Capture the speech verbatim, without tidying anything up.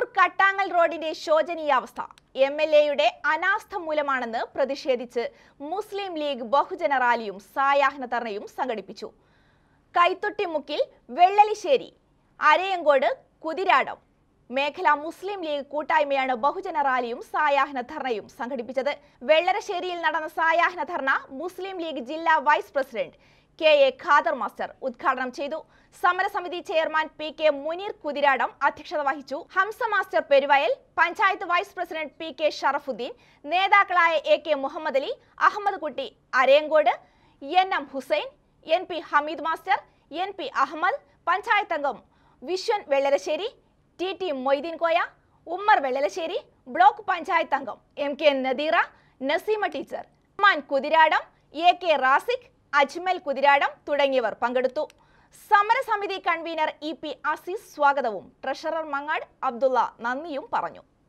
കണ്ണൂർ കട്ടാങ്ങൽ റോഡിന്റെ ശോചനീയാവസ്ഥ എൽ.എയുടെ അനാസ്ഥ മൂലമാണെന്ന് പ്രതിഷേധിച്ച് മുസ്ലിം ലീഗ് ബഹുജന റാലിയും സായാഹ്ന ധർണയും സംഘടിപ്പിച്ചു. കൈത്തൊട്ടിമുക്കിൽ, വെള്ളലിശ്ശേരി, അരയങ്കോട്, കുതിരാടം മേഖലാ മുസ്ലിം ലീഗ് കൂട്ടായ്മയാണ് ബഹുജന റാലിയും സായാഹ്ന ധർണയും സംഘടിപ്പിച്ചത്. വെള്ളരശ്ശേരിയിൽ നടന്ന സായാഹ്ന ധർണ മുസ്ലിം ലീഗ് ജില്ലാ vice president K A. Khader master ഉദ്ഘാടനം ചെയ്തു. സമരസമിതി chairman P K Muneer Kuthiradam അധ്യക്ഷത വഹിച്ചു. Hamza master Peruvayal, panchayat vice president P K Sharafuddin, നേതാക്കളായ A K Muhammad Ali, Ahmed Kutty Arayankode, N M Hussain, N P Hameed master, N P Ahmed, panchayat അംഗം Vishwan Vellarassery, T T Moideen Koya, Ummer Vellarassery, block panchayat അംഗം M K Nadeera, Naseema teacher, മാൻ കുതിരാടം, എ കെ റാസിഖ്, അജ്മൽ കുതിരാടം തുടങ്ങിയവർ പങ്കെടുത്തു. സമരസമിതി കൺവീനർ ഇ പി അസീസ് സ്വാഗതവും ട്രഷറർ മങ്ങാട് അബ്ദുള്ള നന്ദിയും പറഞ്ഞു.